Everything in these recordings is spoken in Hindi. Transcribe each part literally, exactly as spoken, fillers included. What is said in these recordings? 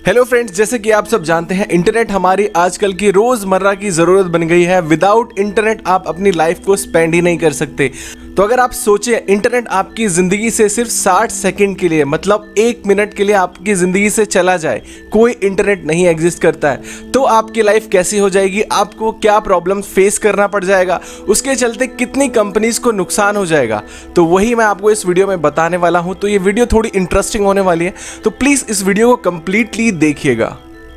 हेलो फ्रेंड्स, जैसे कि आप सब जानते हैं इंटरनेट हमारी आजकल की रोजमर्रा की जरूरत बन गई है। विदाउट इंटरनेट आप अपनी लाइफ को स्पेंड ही नहीं कर सकते। तो अगर आप सोचें इंटरनेट आपकी जिंदगी से सिर्फ साठ सेकंड के लिए, मतलब एक मिनट के लिए आपकी जिंदगी से चला जाए, कोई इंटरनेट नहीं एग्जिस्ट करता है, तो आपकी लाइफ कैसी हो जाएगी, आपको क्या प्रॉब्लम फेस करना पड़ जाएगा, उसके चलते कितनी कंपनीज को नुकसान हो जाएगा, तो वही मैं आपको इस वीडियो में बताने वाला हूं। तो ये वीडियो थोड़ी इंटरेस्टिंग होने वाली है, तो प्लीज इस वीडियो को कंप्लीटली देखिएगा।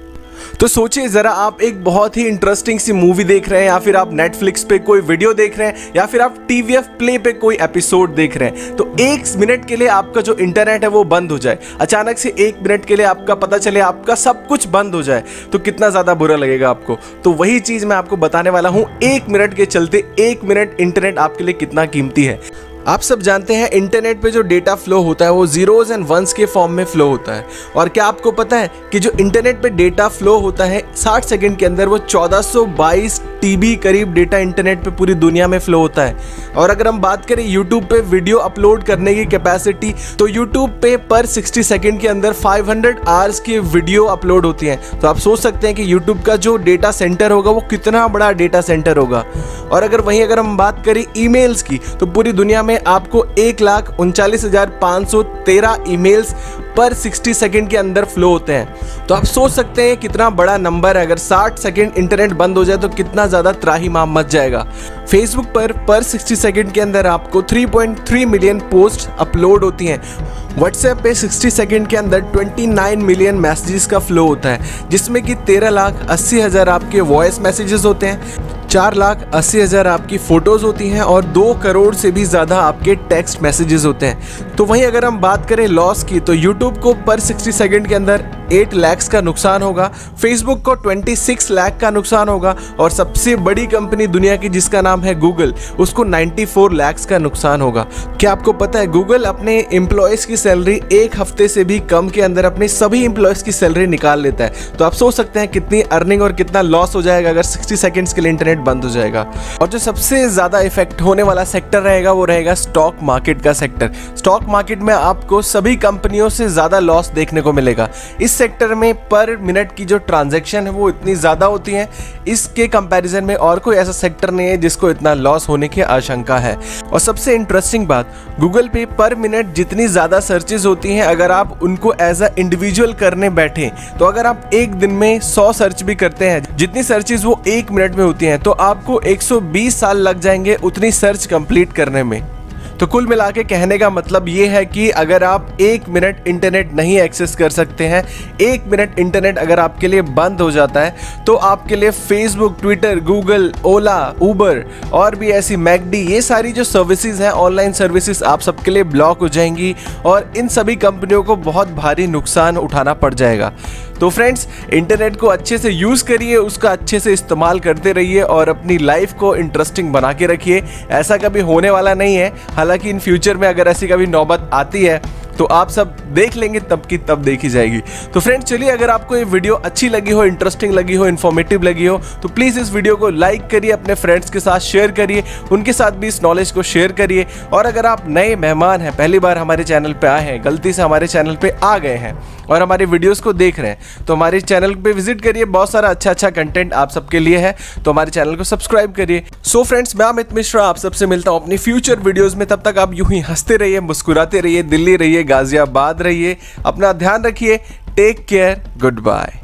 तो सोचिए जरा, आप एक बहुत ही इंटरेस्टिंग सी मूवी देख रहे हैं, या फिर आप नेटफ्लिक्स पे कोई वीडियो देख रहे हैं, या फिर आप टीवीएफ प्ले पे कोई एपिसोड देख रहे हैं। तो एक मिनट के लिए आपका जो इंटरनेट है वो बंद हो जाए, अचानक से एक मिनट के लिए आपका पता चले आपका सब कुछ बंद हो जाए, तो कितना ज्यादा बुरा लगेगा आपको। तो वही चीज मैं आपको बताने वाला हूं, एक मिनट के चलते एक मिनट इंटरनेट आपके लिए कितना कीमती है। आप सब जानते हैं इंटरनेट पे जो डेटा फ्लो होता है वो जीरोज एंड वंस के फॉर्म में फ्लो होता है। और क्या आपको पता है कि जो इंटरनेट पे डेटा फ्लो होता है साठ सेकंड के अंदर वो चौदह सौ बाईस टीबी करीब डेटा इंटरनेट पे पूरी दुनिया में फ्लो होता है। और अगर हम बात करें यूट्यूब पे वीडियो अपलोड करने की कैपेसिटी, तो यूट्यूब पे पर साठ सेकंड के अंदर पाँच सौ आवर्स की वीडियो अपलोड होती हैं। तो आप सोच सकते हैं कि यूट्यूब का जो डेटा सेंटर होगा वो कितना बड़ा डेटा सेंटर होगा। और अगर वहीं अगर हम बात करें ईमेल्स की, तो पूरी दुनिया में आपको एक लाख उनचालीस हजार पाँच सौ तेरह ईमेल्स पर साठ सेकंड के अंदर फ्लो होते हैं। तो आप सोच सकते हैं कितना बड़ा नंबर है। अगर साठ सेकंड इंटरनेट बंद हो जाए तो कितना ज्यादा त्राहिमाम मच जाएगा। फेसबुक पर पर साठ सेकंड के अंदर आपको तीन पॉइंट तीन मिलियन पोस्ट अपलोड होती हैं। व्हाट्सएप पे साठ सेकंड के अंदर उनतीस मिलियन मैसेजेस का फ्लो होता है, जिसमें कि तेरह लाख अस्सी हजार आपके वॉइस मैसेजेस होते हैं, चार लाख अस्सी हजार आपकी फोटोज होती हैं और दो करोड़ से भी ज्यादा आपके टेक्स्ट मैसेजेस होते हैं। तो वहीं अगर हम बात करें लॉस की, तो यूट्यूब को पर साठ सेकंड के अंदर आठ लाख का नुकसान होगा, फेसबुक को छब्बीस लाख का नुकसान होगा, और सबसे बड़ी कंपनी दुनिया की जिसका नाम है गूगल, उसको चौरानवे लाख का नुकसान होगा। क्या आपको पता है गूगल अपने एम्प्लॉयज की सैलरी एक हफ्ते से भी कम के अंदर अपने सभी एम्प्लॉयज की सैलरी निकाल लेता है। तो आप सोच सकते हैं कितनी अर्निंग और कितना लॉस हो जाएगा अगर साठ सेकंड्स के लिए इंटरनेट बंद हो जाएगा। और जो सबसे ज्यादा इफेक्ट होने वाला सेक्टर रहेगा वो रहेगा स्टॉक मार्केट का सेक्टर। स्टॉक मार्केट में आपको सभी कंपनियों से ज्यादा लॉस देखने को मिलेगा। इस सेक्टर में पर मिनट की जो ट्रांजैक्शन है वो इतनी ज्यादा होती है, इसके कंपैरिजन में और कोई ऐसा सेक्टर नहीं है जिसको इतना लॉस होने की आशंका है। और सबसे इंटरेस्टिंग बात, गूगल पे पर मिनट जितनी ज्यादा सर्चेज होती हैं, अगर आप उनको एज अ इंडिविजुअल करने बैठे, तो अगर आप एक दिन में सौ सर्च भी करते हैं, जितनी सर्चेज वो एक मिनट में होती हैं, तो आपको एक सौ बीस साल लग जाएंगे उतनी सर्च कंप्लीट करने में। तो कुल मिला के कहने का मतलब ये है कि अगर आप एक मिनट इंटरनेट नहीं एक्सेस कर सकते हैं, एक मिनट इंटरनेट अगर आपके लिए बंद हो जाता है, तो आपके लिए Facebook, Twitter, Google, Ola, Uber और भी ऐसी मैकडी, ये सारी जो सर्विसेज हैं, ऑनलाइन सर्विसेज, आप सबके लिए ब्लॉक हो जाएंगी और इन सभी कंपनियों को बहुत भारी नुकसान उठाना पड़ जाएगा। तो फ्रेंड्स, इंटरनेट को अच्छे से यूज करिए, उसका अच्छे से इस्तेमाल करते रहिए और अपनी लाइफ को इंटरेस्टिंग बना के रखिए। ऐसा कभी होने वाला नहीं है, हालांकि इन फ्यूचर में अगर ऐसी कभी नौबत आती है तो आप सब देख लेंगे, तब की तब देखी जाएगी। तो फ्रेंड्स चलिए, अगर आपको ये वीडियो अच्छी लगी हो, इंटरेस्टिंग लगी हो, इन्फॉर्मेटिव लगी हो, तो प्लीज़ इस वीडियो को लाइक करिए, अपने फ्रेंड्स के साथ शेयर करिए, उनके साथ भी इस नॉलेज को शेयर करिए। और अगर आप नए मेहमान हैं, पहली बार हमारे चैनल पे आए हैं, गलती से हमारे चैनल पे आ गए हैं और हमारे वीडियोस को देख रहे हैं, तो हमारे चैनल पे विजिट करिए, बहुत सारा अच्छा अच्छा कंटेंट आप सबके लिए है, तो हमारे चैनल को सब्सक्राइब करिए। सो फ्रेंड्स, मैं अमित मिश्रा आप सबसे मिलता हूँ अपनी फ्यूचर वीडियोज़ में। तब तक आप यूं ही हंसते रहिए, मुस्कुराते रहिए, दिल्ली रहिए, गाजियाबाद रहिए, अपना ध्यान रखिए, टेक केयर, गुड बाय।